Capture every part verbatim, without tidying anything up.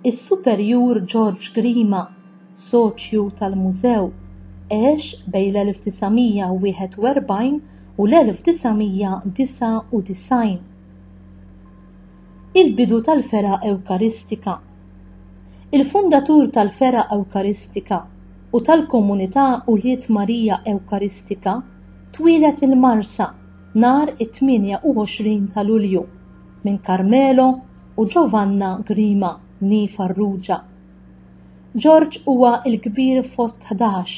Is-Superjur George Grima, soċju tal-mużew, għex bejn l-elf tisamija u wieħed u erbgħin u l-elf tisamija disa u disgħin. Il-bidu tal-Fera Ewkaristika. Il-fundatur tal-Fera Ewkaristika u tal-Komunità Uliet Marija Ewkaristika twilet il-Marsa nhar it-tminja u għoxrin ta' Lulju minn Carmelo u Giovanna Grima ni Farrugia. George huwa l-kbir fost ħdax.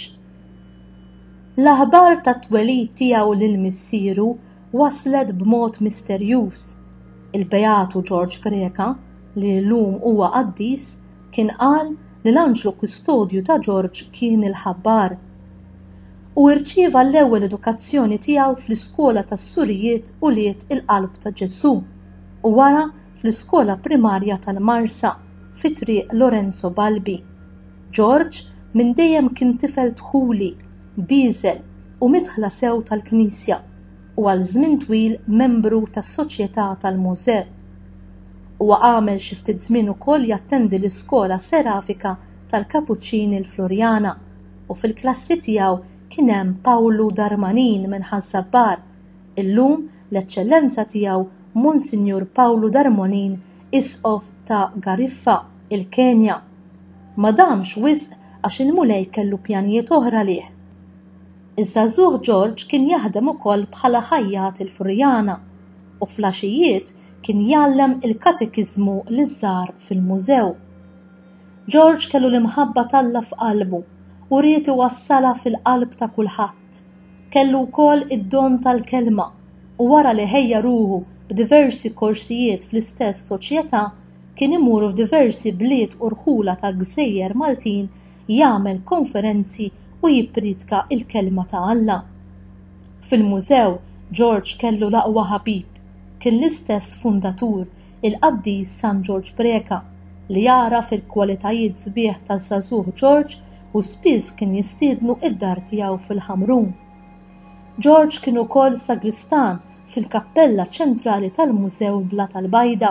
L-aħbar ta' twelid tiegħu lil missieru waslet b'mod misterjuż. Il-Beatu George Preka, li llum huwa qaddis, kien qal li l-anġlu kustodju ta' George kien il-ħabbar u rċieva l-ewwel edukazzjoni tiegħu fl-iskola tas-Surijiet Uliet il-Qalb ta' Ġesu u wara fl-iskola primarja tal-Marsa fit-triq Lorenzo Balbi. George minn dejjem kien tifel dħuli, biżel u midħla sew tal-Knisja u għal żmien twil membru tas-Soċjetà tal-Mużew. Huwa għamel xi ftit żmien ukoll jattendi l-iskola serafika tal-Kapuċċini l-Florjana u fil-klassi tiegħu kien hemm Pawlu Darmanin minn Ħażabbar, illum l-eċċellenza tiegħu Monsinjur Pawlu Darmanin Isqof ta' Gariffa, il-Kenja. Ma damx wisq għax il-mulej kellu pjanijiet oħra lih. Iż-żagħżugħ George kien jaħdem ukoll bħala ħajjat il-Furjana u fl-għaxijiet kien jgħallem il-katekiżmu liż-żgħar fil-mużew. George kellu l-imħabba talla f'qalbu u ried iwassala fil-qalb ta' kulħadd. Kellu wkoll id-don tal-kelma u wara li ħejja ruħu b'diversi korsijiet fl-istess soċjetà kien imur f'diversi bliet u rħula tal-Gżejjer Maltin jagħmel konferenzi u jippridka il-kelma ta' Alla. Fil-mużew George kellu l-aqwa ħabib, kien l-istess fundatur il-qaddis San George Preka li jara fil-kwalitajiet sbieħ taż-żagħżugħ George u spiss kien jistiednu id-dar tiegħu fil-Ħamrun. George kien ukoll sagristan fil-kappella ċentrali tal-Mużew Bla tal-Bajda.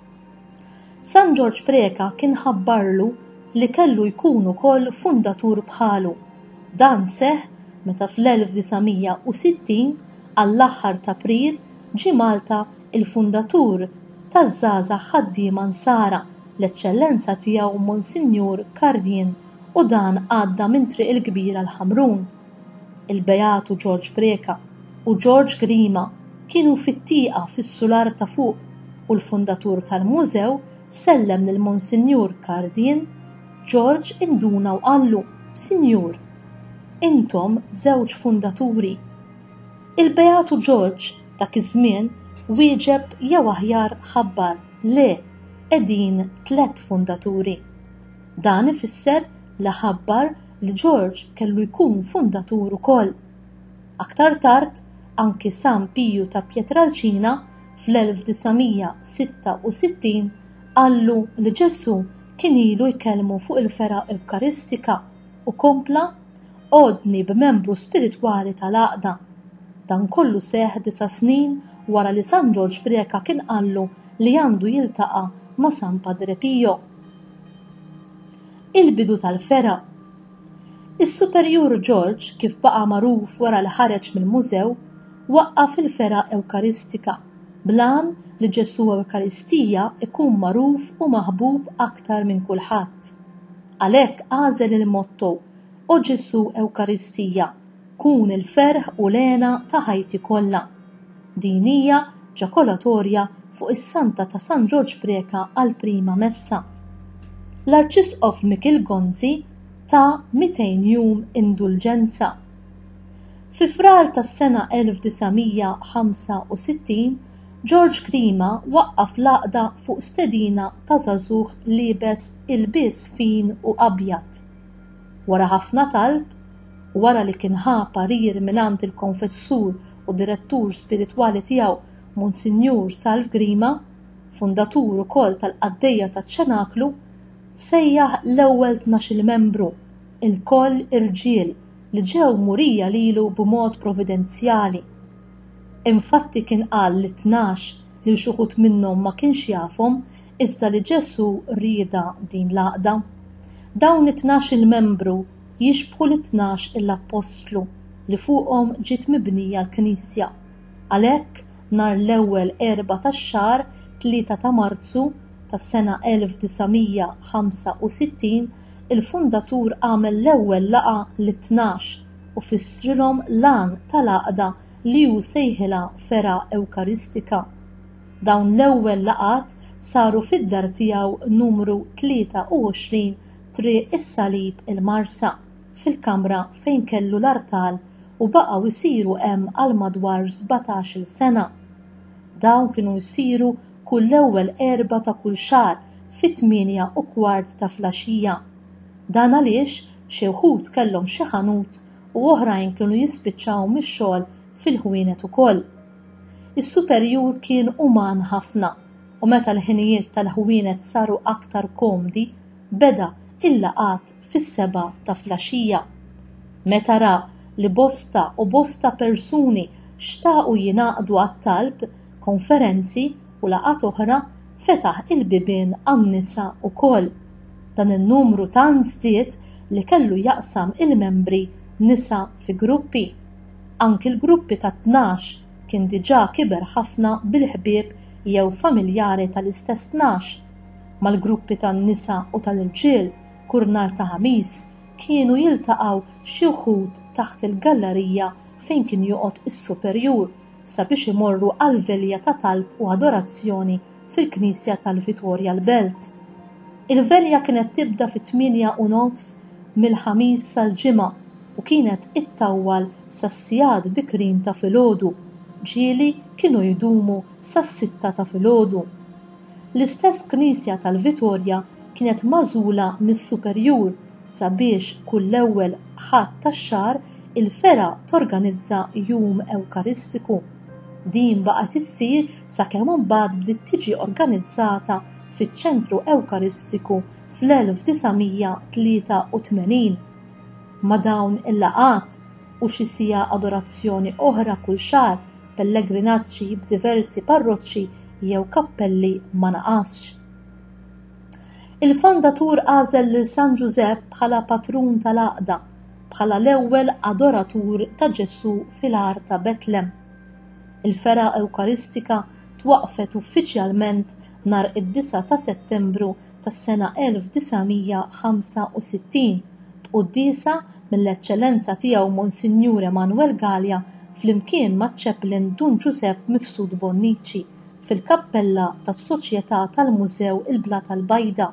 San George Preka kien ħabbarlu li kellu jkun ukoll fundatur bħalu. Dan seħħ meta fl-elf tisamija u sittin għall-aħħar ta' April ġie Malta il-fundatur taż-żgħażagħ ħaddiema Nsara l-eċċellenza tiegħu Monsinjur Kardien u dan għadda minn triq il-kbira l-Ħamrun. Il-Beatu George Preka u George Grima kienu fit-tieqa fis-sular ta' fuq u l-fundatur tal-mużew sellem lil Monsinjur Kardien. George induna u qallu: Sinjur, intom żewġ fundaturi. Il-Beatu George dak iż-żmien wieġeb jew aħjar ħabbar le qegħdin tliet fundaturi. Dan ifisser li ħabbar li George kellu jkun fundatur ukoll. Aktar tard anki San Piju ta' Pietrelcina fl-elf tisamija sitta u sittin qallu li Ġesu kien ilu jkellmu fuq il-Fera Ewkaristika u kompla għodni b'membru spiritwali tal-Għaqda. Dan kollu seħħ disa' snin wara li San George Preka kien qallu li għandu jiltaqa' ma' San Padre Pio. Il-bidu tal-Fera. Is-Superjur George kif baqa' magħruf wara li ħareġ mill-mużew waqqaf il-Fera Ewkaristika blan li Ġesu Ewkaristija ikun magħruf u maħbub aktar minn kulħadd. Għalhekk għażel il-motto O Ġesu Ewkaristija, kun il-ferħ u lena ta' ħajti kollha. Din hija ġakolatorja fuq is-Santa ta' San George Preka għal prima messa. L-Arċisqof Mikil Gonzi ta' mitejn jum indulġenza. Fi frar tas-sena elf tisamija ħamsa u sittin George Grima waqqaf l-Għaqda fuq stedina ta' żagħżugħ liebes ilbies fin u abjad. Wara ħafna talb, wara li kien ħa parir mingħand il-konfessur u direttur spiritwali tiegħu Monsinjur Salv Grima, fundatur ukoll tal-qaddejja taċ-ċenaklu, sejjaħ l-ewwel tnax-il membru, il-koll irġiel li ġew murija lilu b'mod providenzjali. Infatti kien qal li tnax li xi wħud minnhom ma kienx jafhom Iżda li Ġesu rieda din l-għaqda. Dawn it-tnax il-membru jixbħu l-tnax il-Apostlu li fuqhom ġiet mibnija l-Knisja. Għalhekk nhar l-ewwel erba' tax-xahar tlieta ta' Marzu tas-sena elf tisgħomija ħamsa u sittin il-fundatur għamel l-ewwel laqgħa lit-tnax u fissrilhom l-għan tal-għaqda li hu sejħilha Fera Ewkaristika. Dawn l-ewwel laqgħat saru fid-dar tiegħu numru tlieta u għoxrin Triq is-Salib il-Marsa fil-kamra fejn kellu l-artal u baqgħu jsiru hemm għal madwar sbatax-il sena. Dawn kienu jsiru kull ewwel erba' ta' kull xahar fit-tminja u kwart ta' flaxija. Dan għaliex xi wħud kellhom xi ħanut u oħrajn kienu jispiċċaw mix-xogħol fil-ħwienet ukoll. Is-superjur kien uman ħafna u meta l-ħinijiet tal-ħwienet saru aktar komdi beda il-laqgħat fis-seba' ta' flaxija. Meta ra li bosta u bosta persuni xtaqu jingħaqdu għat-talb, konferenzi u laqgħat oħra fetaħ il-bibien għan-nisa ukoll. Dan in-numru tant żdied li kellu jaqsam il-membri nisa fi gruppi. Anki l-gruppi ta' tnax kien diġà kiber ħafna bil-ħbieb jew familjari tal-istess tnax. Mal-gruppi tan-nisa u tal-irġiel kull nhar ta' ħamis kienu jiltaqgħu xi wħud taħt il-gallerija fejn kien joqgħod is-superjur sabiex imorru għal velja ta' talb u adorazzjoni fil-Knisja tal-Vittorja l-Belt. Il-velja kienet tibda fit-tminja u nofs mill-ħamis sal-ġimgħa u kienet ittawwal sas-sigħat bikrin ta' filgħodu, ġieli kienu jdumu sas-sitta ta' filgħodu. L-istess Knisja tal-Vittorja kienet magħżula mis-superjur sabiex kull ewwel ħadd tax-xahar il-Fera torganizza jum Ewkaristiku. Din baqgħet issir sakemm imbagħad bdiet tiġi organizzata fiċ-Ċentru Ewkaristiku fl-elf tisgħomija tlieta u tmenin. Ma' dawn il-laqgħat u xi siegħa adorazzjoni oħra kull xahar pellegrinaġġi b'diversi parroċċi jew kappelli ma naqasx. Il-fondatur għażel lil San Giuseppe bħala patrun tal-għaqda, bħala l-ewwel adoratur ta' Ġesu fil-Ar ta' Betlem. Il-Fera Ewkaristika twaqfet uffiċjalment nhar id-disa' ta' Settembru tas-sena elf tisgħomija ħamsa u sittin b'qudiesa mill-Eċċellenza tiegħu Monsinjur Emanuel Gallia flimkien maċ-Chaplain Dun Giuseppe Mifsud Bonnici fil-kappella tas-Soċjetà tal-Mużew il-Bla tal-Bajda.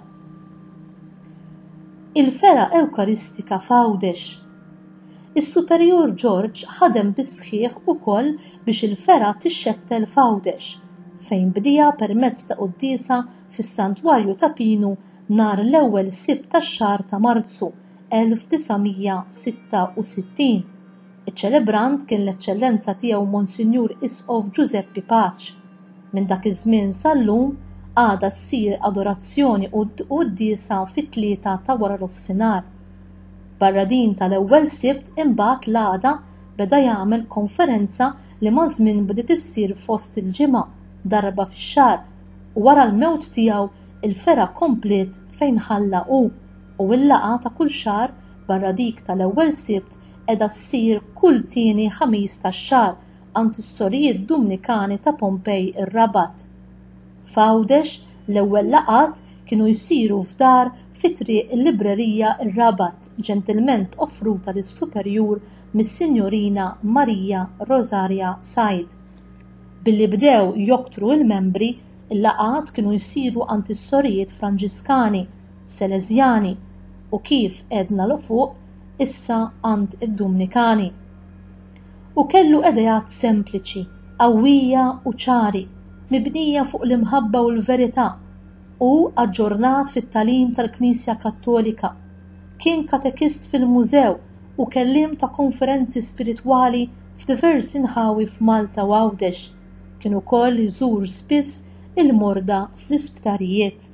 Il-Fera Ewkaristika f'Għawdex. Is-Superjur George ħadem bis-sħiħ ukoll biex il-Fera tixxettel f'Għawdex fejn bdija permezz ta' qudiesa fis-Santwarju ta' Pinu nhar l-ewwel sibt tax-xahar ta' Marzu elf tisgħomija sitta u sittin. Iċ-ċelebrant kien l-Eċċellenza tiegħu Monsinjur Isqof Giuseppe Paċ. Minn dak iż-żmien sal-lum għadha ssir adorazzjoni u qudiesa fit-tlieta ta' wara l-ofsinhar. Barra din tal-ewwel sibt imbagħad l-għada beda jagħmel konferenza li ma' żmien bdiet issir fost il-ġimgħa darba fix-xahar u wara l-mewt tiegħu il-Fera komplet fejn ħalla hu u l-laqgħa ta' kull xahar barra dik tal-ewwel sibt qiegħda ssir kull tieni ħamis tax-xahar għand is-Sorijiet Dominikani ta' Pompej ir-Rabat. F'Għawdex l-ewwel laqgħat kienu jsiru f'dar fi-triq il-Librerija ir-Rabat ġentilment offruta lis-Superjur mis-Sinjorina Marija Rosaria Said. Billi bdew joktru il-membri, il-laqgħat kienu jsiru għand is-Sorijiet Franġiskani, Selezjani u kif għedna l fuq issa għand id-Dominikani. U kellu idejat sempliċi, qawwija u ċari, mibnija fuq l-imħabba u l-verità u aġġornat fit-tagħlim tal-Knisja Kattolika. Kien katekist fil-mużew u kelliem ta' konferenzi spiritwali f'diversi nħawi f'Malta u Għawdex. Kien ukoll iżur spiss il-morda fl-isptarijiet.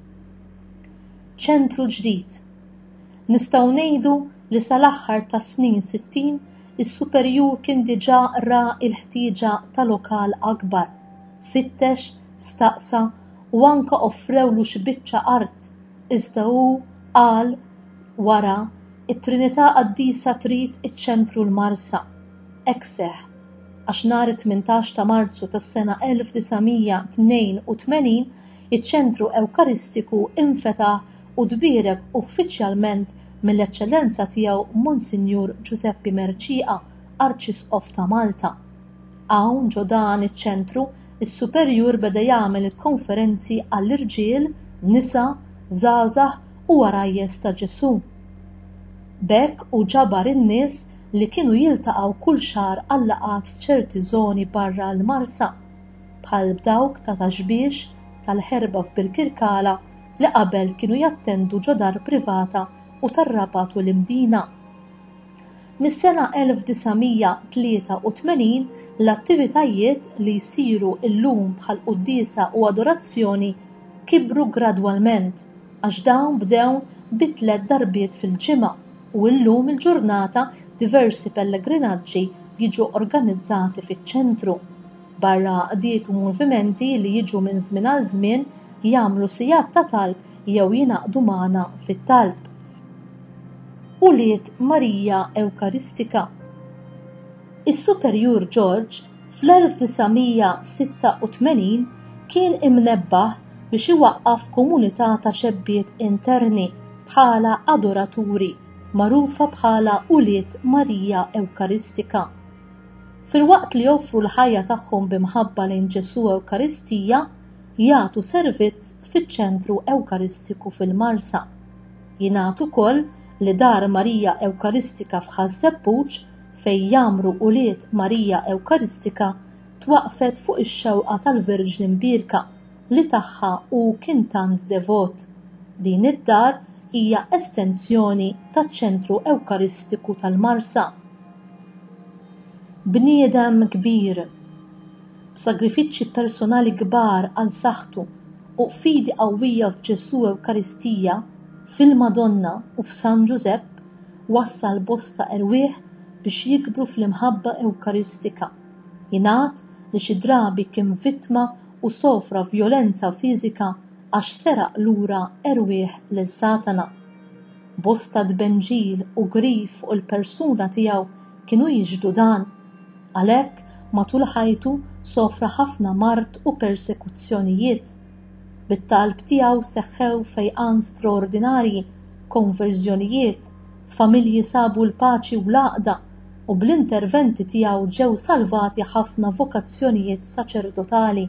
Ċentru ġdid. Nistgħu ngħidu li sal-aħħar ta' snin sittin is-Superjur kien diġà ra l-ħtieġa ta' lokal akbar. Fittex, staqsa u anka offrewlu xi biċċa art, iżda hu qal wara it-Trinità Qaddisa trid iċ-ċentru l-Marsa. Hekk seħħ għax nhar it-tmintax ta' Marzu tas-sena elf tisgħomija tnejn u tmenin iċ-ċentru Ewkaristiku infetaħ u tbierek uffiċjalment mill-Eċċellenza tiegħu Monsinjur Giuseppe Merċieqa, Arċisqof ta' Malta. Hawn ġo dan iċ-ċentru is-Superjur beda jagħmel konferenzi għall-irġiel, nisa, żgħażagħ u għarajjes ta' Ġesù. B'hekk u ġabar in-nies li kienu jiltaqgħu kull xahar għal laqgħat f'ċerti żoni barra l-Marsa, bħal dawk ta' taxbiex tal-ħerba f'Bilkirkala li qabel kienu jattendu ġo dar privata u tar-Rabat u l-Imdina. Mis-sena elf tisgħomija tlieta u tmenin l-attivitajiet li jsiru llum bħal quddiesa u adorazzjoni kibru gradwalment għax dawn bdew bi tliet darbiet fil-ġimgħa u llum il-ġurnata diversi pellegrinaġġi jiġu organizzati fiċ-ċentru. Barra qdiet u movimenti li jiġu minn żmien għal żmien jagħmlu sigħat ta' talb jew jingħaqdu magħna fit-talb. Uliet Marija Ewkaristika. Is-Superjur George fl-elf tisgħomija sitta u tmenin kien imnebbaħ biex iwaqqaf komunità ta' xebbiet interni bħala adoraturi magħrufa bħala Uliet Marija Ewkaristika. Filwaqt li joffru l-ħajja tagħhom b'imħabba lejn Ġesù Ewkaristija, jagħtu servizz fiċ-ċentru Ewkaristiku fil-Marsa. Jingħatu wkoll li dar Marija Ewkaristika f'Ħażebbuġ fejn jamru Uliet Marija Ewkaristika twaqfet fuq ix-xewqa tal-Verġni Mbierka li tagħha hu kien tant devot. Din id-dar hija estensjoni taċ-ċentru Ewkaristiku tal-Marsa. Bniedem kbir, b'sagrifiċċji personali kbar għal saħħtu u fidi qawwija f'Ġesù Ewkaristija, fil-Madonna u f'San Giuseppe wassal bosta erwieħ biex jikbru fl-imħabba Ewkaristika. Jingħad li xi drabi kien vittma u sofra vjolenza fiżika għax seraq lura erwieħ lil Satana. Bosta dbenġil u grif fuq il-persuna tiegħu kienu jiġdu dan, għalhekk matul ħajtu sofra ħafna mart u persekuzzjonijiet. Bit-talb tiegħu seħħew fejqan straordinarji, konverżjonijiet, familji sabu l-paċi u l-għaqda u bl-interventi tiegħu ġew salvati ħafna vokazzjonijiet saċerdotali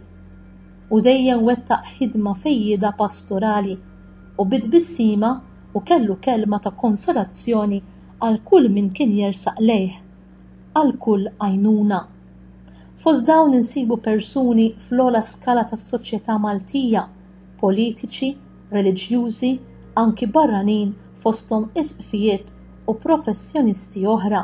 u dejjem wettaq ħidma fejjida pastorali u bit-bissima u kellu kelma ta' konsolazzjoni għal kull min kien jersaq lejh, għal kull għajnuna. Fost dawn insibu persuni fl-ogħla skala tas-soċjetà Maltija, politiċi, reliġjużi, anki barranin fosthom isqfijiet u professjonisti oħra.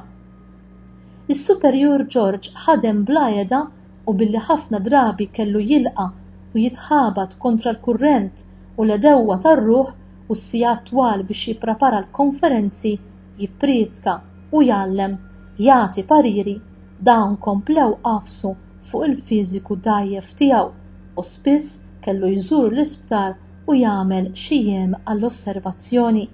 Is-Superjur George ħadem bla għeda u billi ħafna drabi kellu jilqa' u jitħabat kontra l-kurrent u l-edewwa tar-ruħ u s-sigħat twal biex jipprepara l-konferenzi, jippriedka u jgħallem, jagħti pariri, dawn komplew qafsu fuq il-fiżiku dgħajjef tiegħu u spiss kellu jżur l-isptar u jagħmel xi jiem għall-osservazzjoni.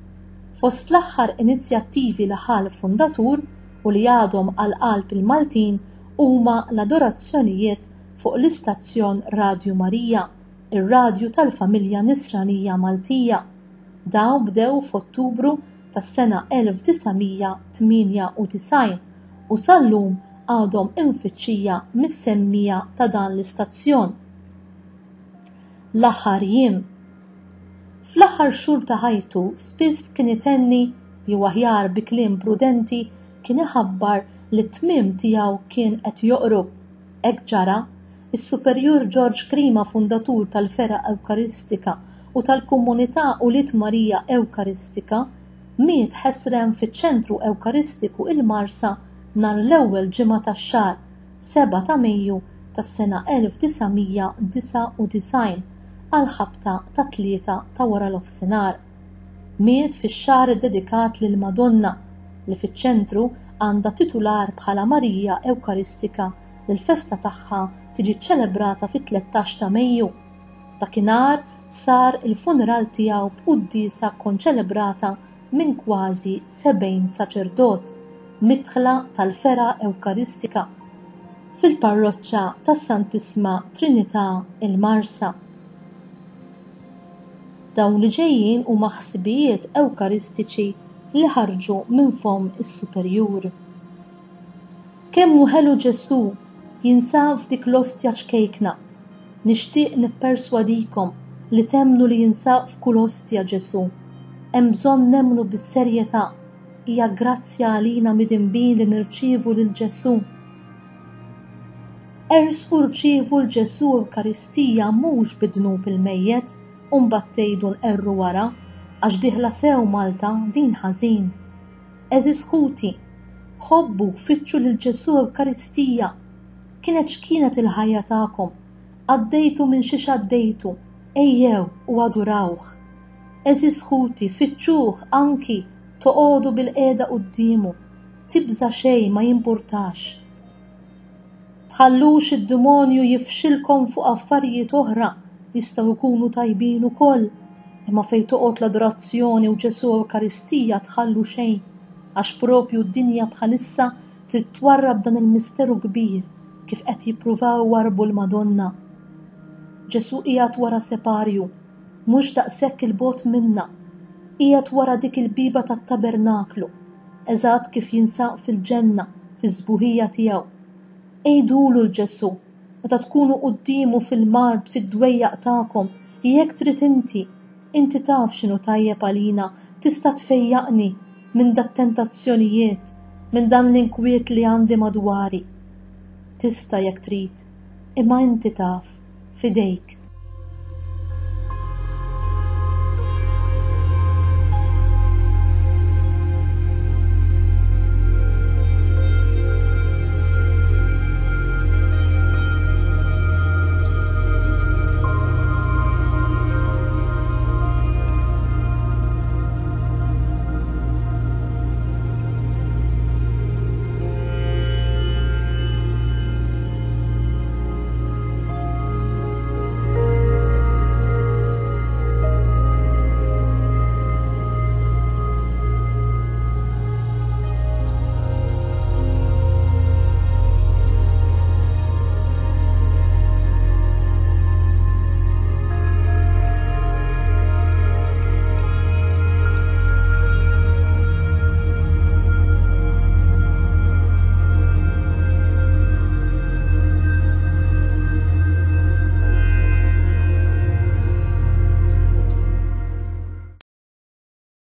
Fost l-aħħar inizjattivi li ħal fundatur u li għadhom għal qalb il-Maltin huma l-adorazzjonijiet fuq l-istazzjon Radju Marija, ir-radju tal-familja Nisranija Maltija. Dawn bdew f'Ottubru tas-sena elf tisgħomija tminja u tisgħin u sal-lum għadhom infittxija mis-semmija ta' dan l-istazzjon. L-aħħar jiem. Fl-aħħar xhur ta' ħajtu spiss kien itenni jew aħjar bi kliem prudenti kien iħabbar li t-tmiem tiegħu kien qed joqrub. Hekk ġara, is-Superjur George Krima, fundatur tal-Fera Ewkaristika u tal-Komunità Uliet Marija Ewkaristika, miet ħesrem fiċ-ċentru Ewkaristiku il-Marsa nhar l-ewwel ġimgħa tax-xahar, seba' ta' Mejju tas-sena elf tisgħomija disa' u disgħin għal ħabta ta' tlieta ta' wara l-ofsinhar. Miet fix-xahar iddedikat lil Madonna li fiċ-ċentru għandha titular bħala Marija Ewkaristika li l-festa tagħha tiġi ċċelebrata fit-tlettax ta' Mejju. Dakinhar sar il-funeral tiegħu b'qudiesa konċelebrata minn kważi sebgħin saċerdot midħla tal-fera Ewkaristika fil-parroċċa tas-Santissima Trinità il-Marsa. Dawn li ġejjin huma ħsibijiet Ewkaristiċi li ħarġu minn fom is-Superjur. Kemm hu ħelu Ġesù jinsab f'dik l-ostja ċkejkna. Nixtieq nipperswadikom li temnu li jinsab f'kull ostja Ġesù. Hemm bżonn nemmnu bis-serjetà, hija grazzja għalina midinbin li nirċievu lil Ġesù. Ersqu rċievu l-Ġesù Ewkaristija mhux bidnub il-mejjed u mbagħad tgħidu nqerru wara għax diħla sew Malta din ħażin. Eżis ħuti, ħobbu fitxu lil Ġesù Ewkaristija. Kienet x'kienet il-ħajja tagħkom, għaddejtu minn xi x'għaddejtu, ejjew u adurawh. Eżis ħuti fitxuh anki toqogħdu bil-qiegħda qudiemu, tibża xejn ma jimpurtax. Tħallux id-demonju jifxilkom fuq affarijiet oħra jistgħu jkunu tajbin ukoll, imma fejn toqgħod l-adorazzjoni u Ġesù Ewkaristija tħallu xejn, għax propju d-dinja bħalissa trid twarrab dan il-misteru kbir kif qed jippruvaw warbu l-Madonna. Ġesù qiegħed wara separju, mhux daqshekk il-bogħod minna, qiegħed wara dik il-biba tat-tabernaklu, eżatt kif jinsab fil-ġenna fiż-żbuħija tiegħu. Ejdulu l-Ġesù, meta tkunu qudiemu fil-mard fid-dwejjaq tagħkom, jekk trid inti, inti taf x'inhu tajjeb għalina, tista' tfejjaqni minn dat-tentazzjonijiet, minn dan l-inkwiet li għandi madwari. Tista' jekk trid, imma inti taf, fidejk.